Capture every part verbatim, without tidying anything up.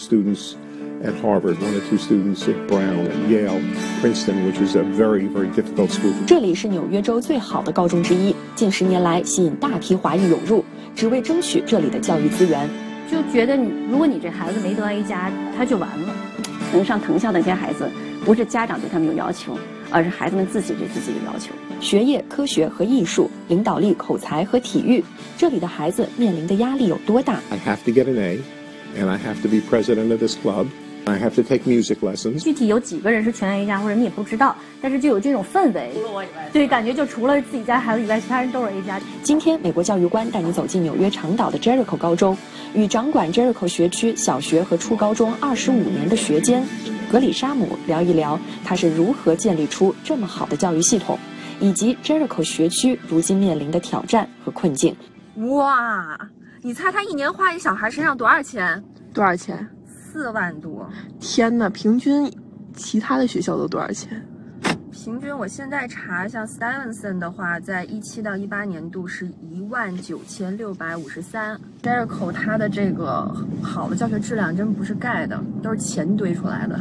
students at Harvard, one or two students at Brown, at Yale, Princeton, which is a very, very difficult school. 这里是纽约州最好的高中之一，近十年来吸引大批华裔涌入，只为争取这里的教育资源。 就觉得你，如果你这孩子没得 A 加，他就完了。能上藤校的这些孩子，不是家长对他们有要求，而是孩子们自己对自己有要求。 学业、科学和艺术、领导力、口才和体育，这里的孩子面临的压力有多大 I have to get an A, and I have to be president of this club. I have to take music lessons. 具体有几个人是全 A 加，或者你也不知道，但是就有这种氛围。除了我以外，对，感觉就除了自己家孩子以外，其他人都是 A 加。 今天，美国教育官带你走进纽约长岛的 Jericho 高中，与掌管 Jericho 学区小学和初高中二十五年的学监格里沙姆聊一聊，他是如何建立出这么好的教育系统，以及 Jericho 学区如今面临的挑战和困境。 哇，你猜他一年花一小孩身上多少钱？ 多少钱？ 四万多。 天哪，平均其他的学校都多少钱？ 平均我现在查一下 Stevenson 的话，在一七到一八年度是一万九千六百五十三。Jericho 它的这个好的教学质量真不是盖的，都是钱堆出来的。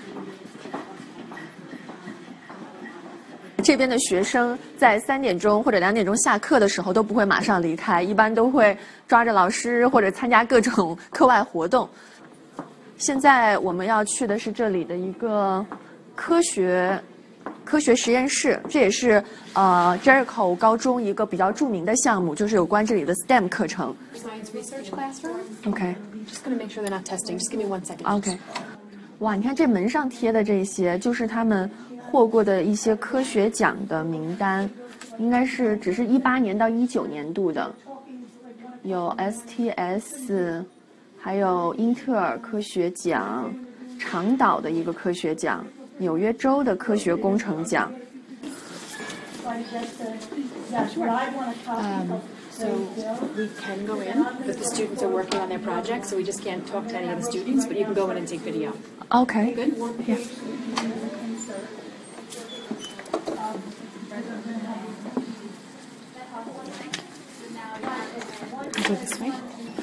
这边的学生在三点钟或者两点钟下课的时候都不会马上离开，一般都会抓着老师或者参加各种课外活动。现在我们要去的是这里的一个科学科学实验室，这也是呃 Jericho 高中一个比较著名的项目，就是有关这里的 S T E M 课程。 Science research classroom. OK. Just gonna make sure they're not testing. Just give me one second. OK. 哇，你看这门上贴的这些，就是他们获过的一些科学奖的名单，应该是只是一八年到一九年度的，有 S T S。还有英特尔科学奖，长岛的一个科学奖，纽约州的科学工程奖。 Um, so we can go in, but the students are working on their project, so we just can't talk to any of the students, but you can go in and take video. Okay. Good? Yeah. Go this way.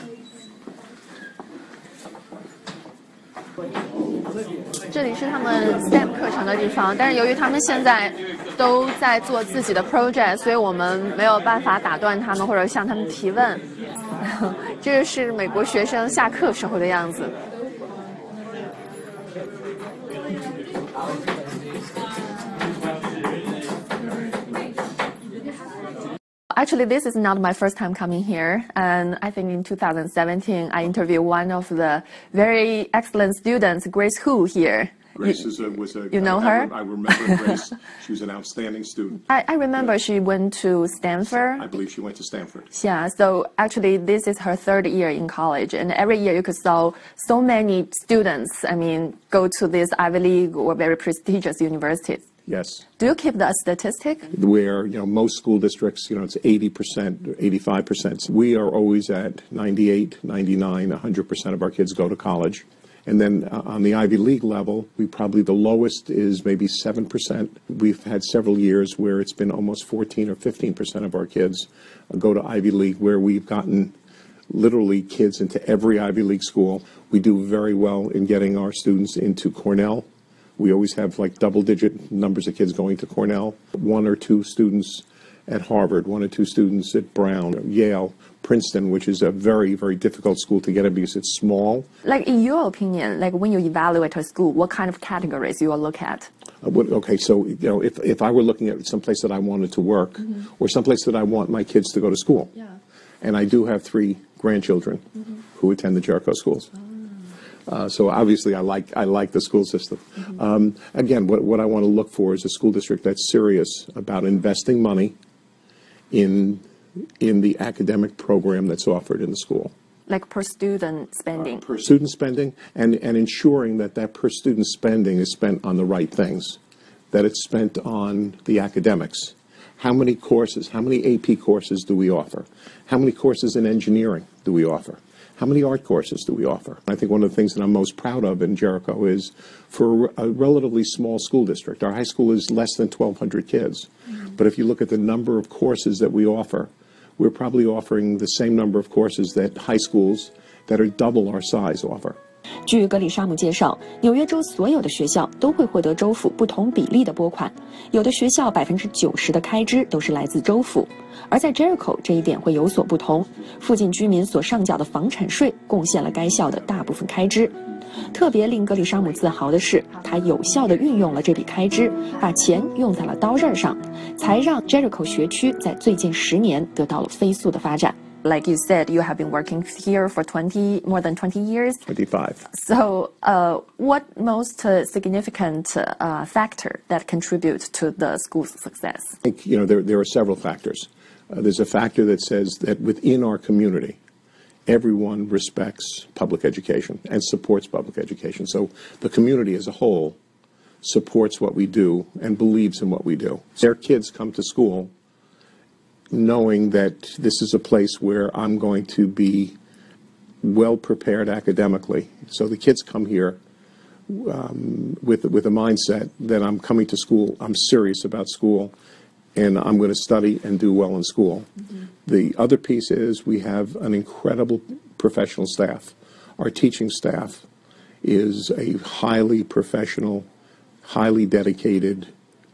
这里是他们 S T E M 课程的地方，但是由于他们现在都在做自己的 project， 所以我们没有办法打断他们或者向他们提问。这个是美国学生下课时候的样子。Actually, this is not my first time coming here, and I think in two thousand seventeen I interviewed one of the very excellent students, Grace Hu, here. Grace is a, was a, you know I, her? I, I remember Grace. She was an outstanding student. I, I remember she went to Stanford. I believe she went to Stanford. Yeah, so actually this is her third year in college, and every year you could saw so many students, I mean, go to this Ivy League or very prestigious universities. Yes. Do you keep the statistic? Where, you know, most school districts, you know, it's eighty percent, eighty-five percent. We are always at ninety-eight, ninety-nine, one hundred percent of our kids go to college. And then uh, on the Ivy League level, we probably, the lowest is maybe seven percent. We've had several years where it's been almost fourteen or fifteen percent of our kids go to Ivy League, where we've gotten literally kids into every Ivy League school. We do very well in getting our students into Cornell. We always have like double-digit numbers of kids going to Cornell. One or two students at Harvard, one or two students at Brown, Yale, Princeton, which is a very, very difficult school to get in because it's small. Like in your opinion, like when you evaluate a school, what kind of categories you will look at? Uh, what, okay, so you know, if if I were looking at some place that I wanted to work, mm-hmm. or some place that I want my kids to go to school, yeah. And I do have three grandchildren mm-hmm. who attend the Jericho schools. Oh. Uh, so obviously, I like I like the school system. Mm-hmm. um, again, what what I want to look for is a school district that's serious about investing money in in the academic program that's offered in the school. Like per student spending. Uh, per student spending, and and ensuring that that per student spending is spent on the right things, that it's spent on the academics. How many courses? How many A P courses do we offer? How many courses in engineering do we offer? How many art courses do we offer? I think one of the things that I'm most proud of in Jericho is for a relatively small school district. Our high school is less than twelve hundred kids. Mm-hmm. But if you look at the number of courses that we offer, we're probably offering the same number of courses that high schools that are double our size offer. 据格里沙姆介绍，纽约州所有的学校都会获得州府不同比例的拨款，有的学校百分之九十的开支都是来自州府，而在 Jericho 这一点会有所不同，附近居民所上缴的房产税贡献了该校的大部分开支。特别令格里沙姆自豪的是，他有效地运用了这笔开支，把钱用在了刀刃上，才让 Jericho 学区在最近十年得到了飞速的发展。 Like you said, you have been working here for twenty, more than twenty years. twenty-five. So, uh, what most uh, significant uh, factor that contributes to the school's success? I think, you know, there, there are several factors. Uh, there's a factor that says that within our community, everyone respects public education and supports public education. So the community as a whole supports what we do and believes in what we do. Their kids come to school knowing that this is a place where I'm going to be well prepared academically. So the kids come here um, with, with a mindset that I'm coming to school, I'm serious about school, and I'm going to study and do well in school. Mm-hmm. The other piece is we have an incredible professional staff. Our teaching staff is a highly professional, highly dedicated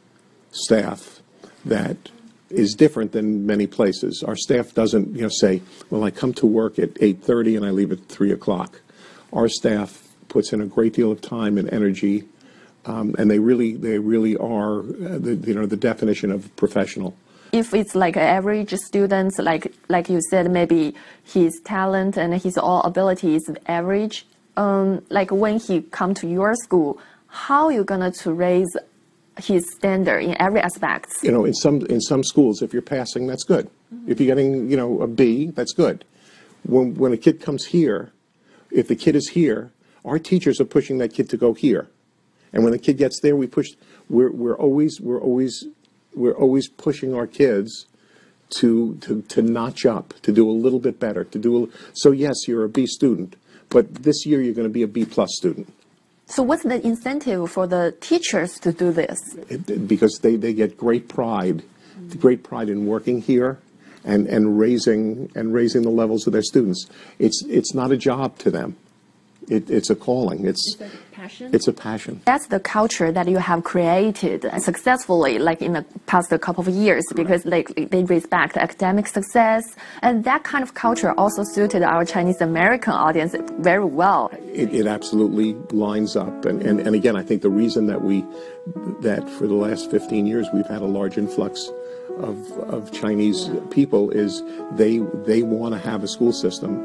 staff that is different than many places. Our staff doesn't, you know, say, well, I come to work at eight thirty and I leave at three o'clock. Our staff puts in a great deal of time and energy, um, and they really, they really are, uh, the, you know, the definition of professional. If it's like average students, like like you said, maybe his talent and his all ability is average. Um, like when he come to your school, how are you gonna to raise his standard in every aspect? You know, in some in some schools, if you're passing, that's good. Mm-hmm. If you're getting, you know, a B, that's good. When when a kid comes here, if the kid is here, our teachers are pushing that kid to go here, and when the kid gets there, we push. We're we're always we're always we're always pushing our kids to to to notch up, to do a little bit better, to do a, so. Yes, you're a B student, but this year you're going to be a B plus student. So what's the incentive for the teachers to do this? It, because they, they get great pride, great pride in working here and, and raising and raising the levels of their students. It's it's not a job to them. It, it's a calling. It's, it's a passion. It's a passion. That's the culture that you have created successfully, like in the past couple of years, because like they respect academic success, and that kind of culture also suited our Chinese American audience very well. It, it absolutely lines up, and, and and again, I think the reason that we that for the last fifteen years we've had a large influx of of Chinese people is they they want to have a school system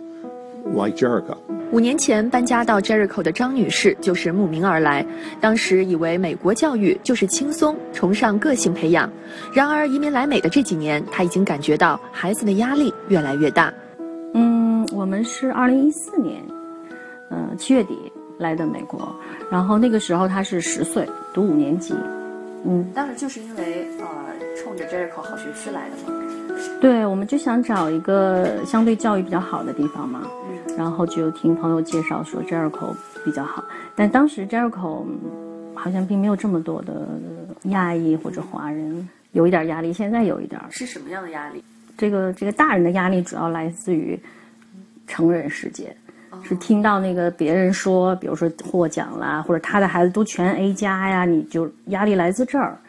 like Jericho. 五年前搬家到 Jericho 的张女士就是慕名而来，当时以为美国教育就是轻松，崇尚个性培养。然而移民来美的这几年，她已经感觉到孩子的压力越来越大。 嗯，我们是二零一四年，呃七月底来的美国，然后那个时候她是十岁，读五年级。嗯， 当时就是因为呃冲着 Jericho 好学区来的嘛。 对，我们就想找一个相对教育比较好的地方嘛。然后就听朋友介绍说 Jericho 比较好，但当时 Jericho 好像并没有这么多的亚裔或者华人，有一点压力，现在有一点。 是什么样的压力？ 这个这个大人的压力主要来自于成人世界，是听到那个别人说，比如说获奖啦，或者他的孩子都全 A 加呀，你就压力来自这儿。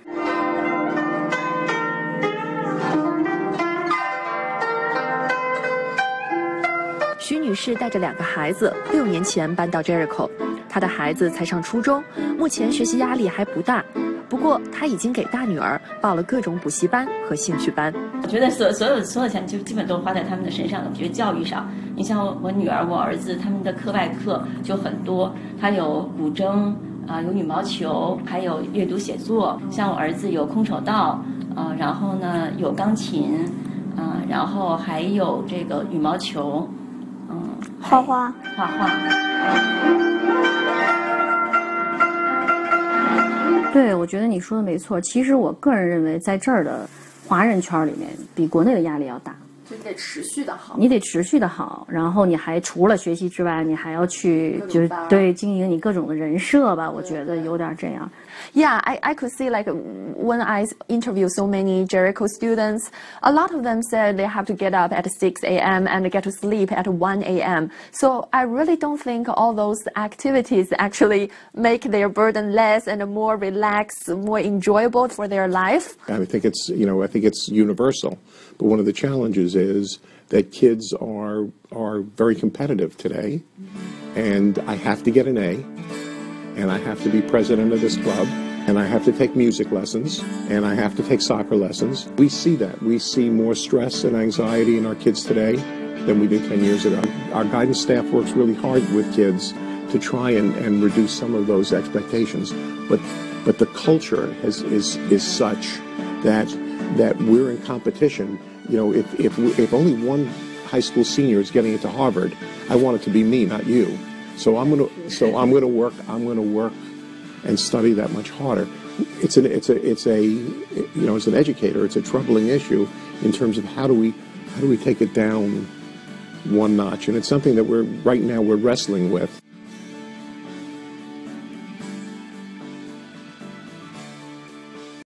徐女士带着两个孩子，六年前搬到 Jericho。她的孩子才上初中，目前学习压力还不大。不过，她已经给大女儿报了各种补习班和兴趣班。 我觉得所所有所有钱就基本都花在他们的身上了。我觉得教育上，你像我我女儿、我儿子，他们的课外课就很多，他有古筝啊、呃，有羽毛球，还有阅读写作。像我儿子有空手道，呃，然后呢有钢琴，啊、呃，然后还有这个羽毛球。 画画， 画画。 对，我觉得你说的没错。其实我个人认为，在这儿的华人圈里面，比国内的压力要大。 就你得持续的好， 你得持续的好，然后你还除了学习之外，你还要去就是对经营你各种的人设吧，我觉得有点这样。 Yeah, I, I could see like when I interview so many Jericho students, a lot of them said they have to get up at six a m and get to sleep at one a m So I really don't think all those activities actually make their burden less and more relaxed, more enjoyable for their life. I think it's, you know, I think it's universal. But one of the challenges is that kids are, are very competitive today. And I have to get an A. And I have to be president of this club, and I have to take music lessons, and I have to take soccer lessons. We see that. We see more stress and anxiety in our kids today than we did ten years ago. Our guidance staff works really hard with kids to try and, and reduce some of those expectations. But but the culture has, is is such that that we're in competition. You know, if if if only one high school senior is getting into Harvard, I want it to be me, not you. So I'm gonna, so I'm gonna work. I'm gonna work and study that much harder. It's an, it's a, it's a, you know, as an educator, it's a troubling issue in terms of how do we, how do we take it down one notch? And it's something that we're right now we're wrestling with.